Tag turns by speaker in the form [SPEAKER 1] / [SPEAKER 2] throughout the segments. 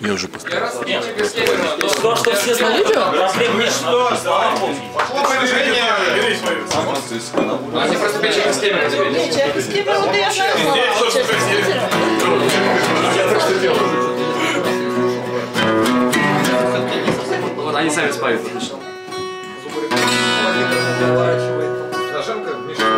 [SPEAKER 1] Я уже поставил.
[SPEAKER 2] То, что все на видео, проблем нет.
[SPEAKER 3] Они просто печенье с Кемерова забили.
[SPEAKER 4] Человек с Кемерова, да я знаю.
[SPEAKER 3] Вот они сами спают. Зажимка,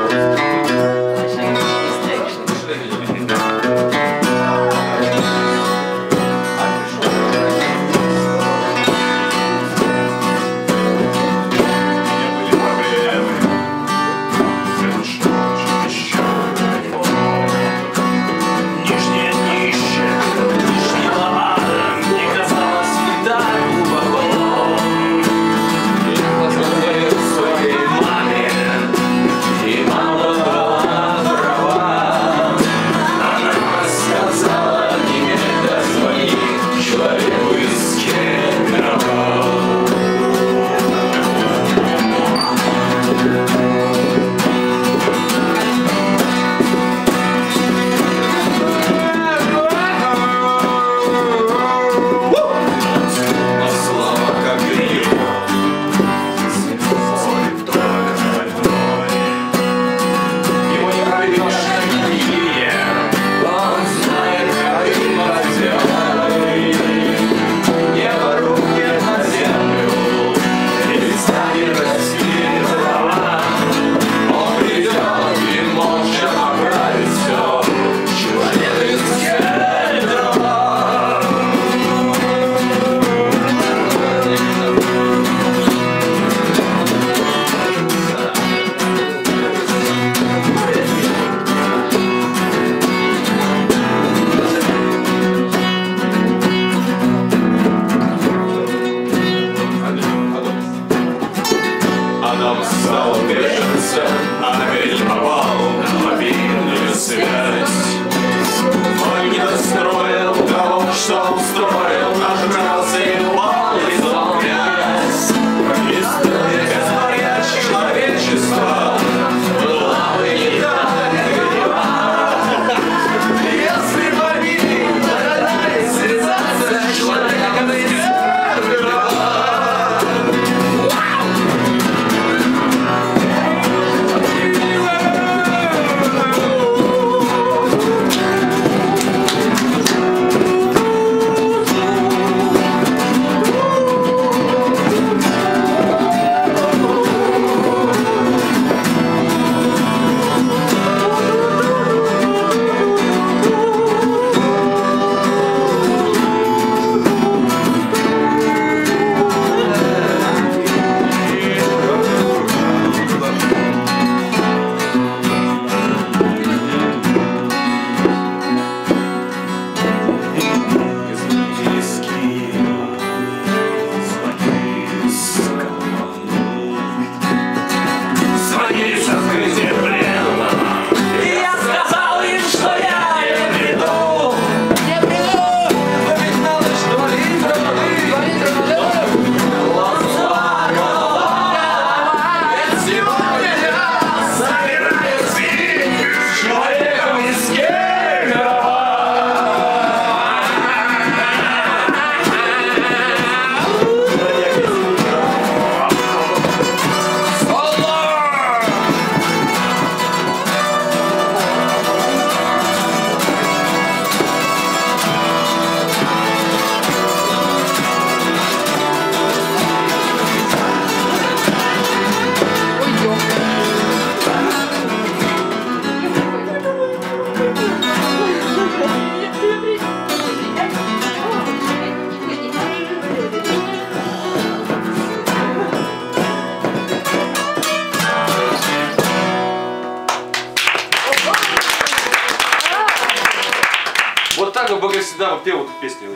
[SPEAKER 5] Бога всегда пел эту песню.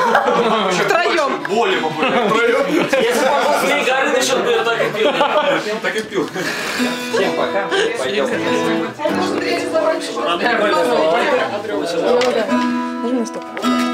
[SPEAKER 4] Втроем.
[SPEAKER 5] Более популярно.
[SPEAKER 2] Если бы он с Горы начал, то я так и пил.
[SPEAKER 5] Так и пил.
[SPEAKER 3] Всем пока. Пойдем.
[SPEAKER 4] Нажми на стоп.